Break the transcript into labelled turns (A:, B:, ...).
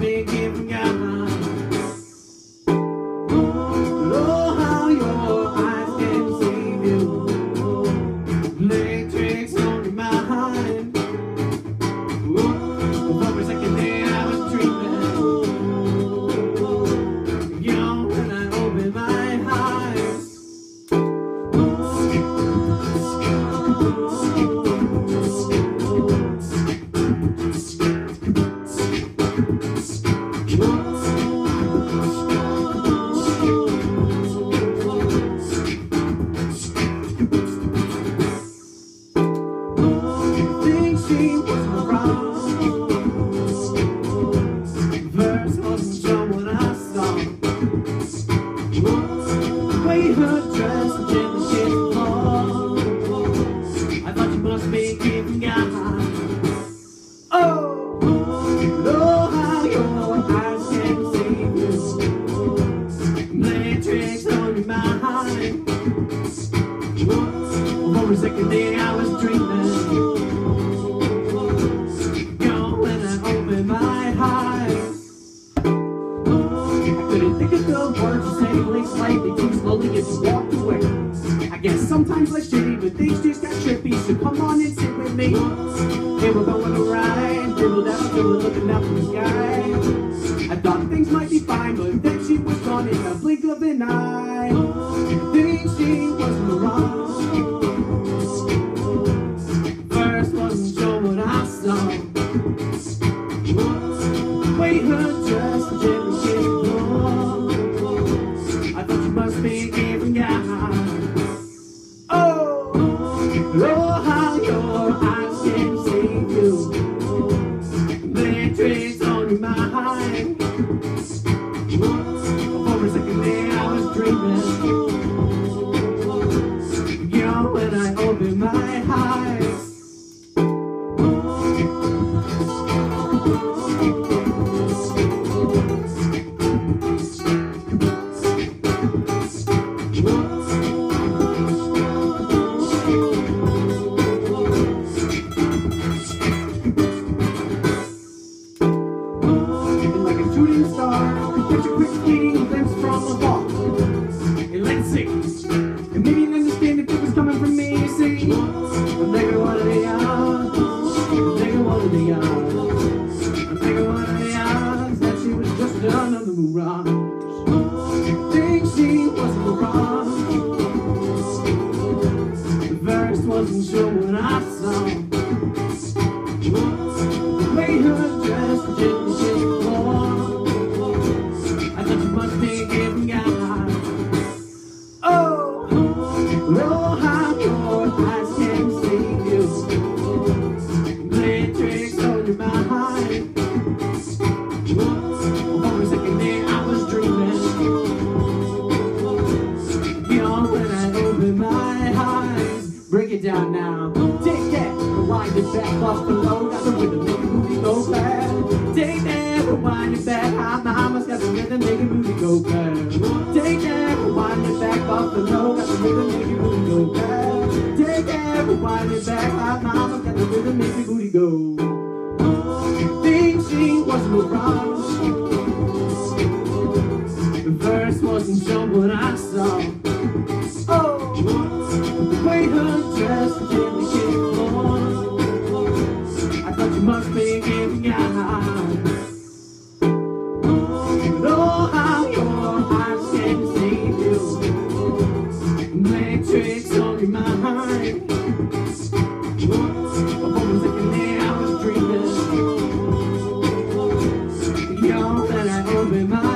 A: be given God. Oh, how your eyes can deceive you. Play tricks on your mind. For a second there I was dreaming. You know, when I opened my eyes. She was around. Verse wasn't sure what I saw. The way her dress and gently kissed the floor. I thought you must be giving God. Oh, how your eyes can deceive you. Play tricks on your mind. For a second there I was dreaming. Words to say, blink slightly too slowly as you walked away. I guess sometimes life's shitty, but things just got trippy, so come on and sit with me. Hey, we're going to ride, dribble down, dribble, looking up from the sky. I thought things might be fine, but then she was gone in the blink of an eye. I think she was Mirage. First wasn't sure what I saw. Way her dress, gently kissed the floor. Must be giving God. Oh, how your eyes can deceive you. Play tricks on your mind. For a second there I was dreaming. You know, when I opened my eyes. Shooting star, catch a quick fleeting glimpse from a ball. Hey, let's see. And maybe you understand if it was coming from me, you see. I'm taking one of the odds. I'm taking one of the odds. I'm taking one of the odds that she was just another mirage. I think she was a mirage. The verse wasn't sure what I saw. The way her dress gently kissed the floor. Oh, how your eyes can deceive you. Play tricks on your mind. For a second there I was dreaming. You know, when I opened my eyes. Break it down now. Take that, rewind it back off the low. Got the rhythm, make the booty go fast. Take that, rewind it back. Mama's got the rhythm, make the booty go fast. Take that, rewind it back off the low. Got the rhythm, make your booty go fast. Take that, rewind it back. Mama's got the rhythm, make your booty go. Think she was a mirage. The verse wasn't sure what I saw. Oh, the way her dress gently kissed the floor. I thought you must be giving God. Oh, how your eyes can deceive you. Play tricks on your mind. For a second there I was dreaming. You know that I opened my